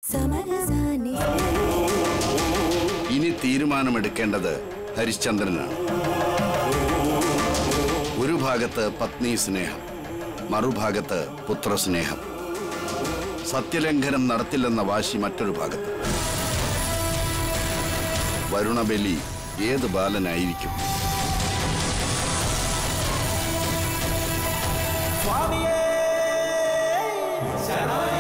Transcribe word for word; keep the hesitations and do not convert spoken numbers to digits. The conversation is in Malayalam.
ഇനി തീരുമാനമെടുക്കേണ്ടത് ഹരിശ്ചന്ദ്രനാണ്. ഒരു ഭാഗത്ത് പത്നി സ്നേഹം, മറുഭാഗത്ത് പുത്രസ്നേഹം. സത്യലംഘനം നടത്തില്ലെന്ന വാശി മറ്റൊരു ഭാഗത്ത്. വരുണബലി ഏത് ബാലനായിരിക്കും? സ്വാമിയേ ശരണമേ.